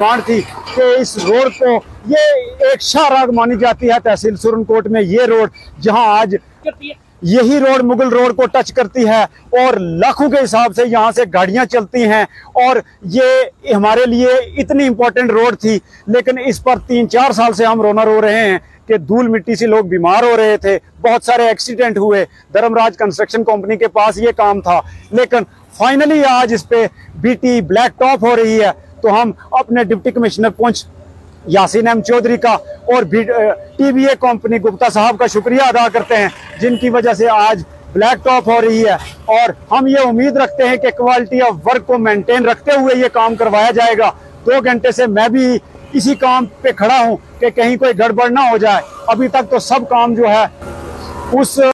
Demand थी कि इस रोड को, ये एक शाहराग मानी जाती है तहसील सुरनकोट में, ये रोड जहां आज यही रोड मुगल रोड को टच करती है और लाखों के हिसाब से यहाँ से गाड़ियाँ चलती हैं। और ये हमारे लिए इतनी इम्पोर्टेंट रोड थी, लेकिन इस पर 3-4 साल से हम रोना रो रहे हैं कि धूल मिट्टी से लोग बीमार हो रहे थे, बहुत सारे एक्सीडेंट हुए। धर्मराज कंस्ट्रक्शन कंपनी के पास ये काम था, लेकिन फाइनली आज इस पे बीटी ब्लैक टॉप हो रही है। तो हम अपने deputy commissioner Poonch Yasin M Chaudhary का और टीबीए कंपनी गुप्ता साहब का शुक्रिया अदा करते हैं, जिनकी वजह से आज ब्लैक टॉप हो रही है। और हम ये उम्मीद रखते हैं कि क्वालिटी ऑफ वर्क को मेंटेन रखते हुए ये काम करवाया जाएगा। 2 घंटे से मैं भी इसी काम पे खड़ा हूं कि कहीं कोई गड़बड़ ना हो जाए। अभी तक तो सब काम जो है उस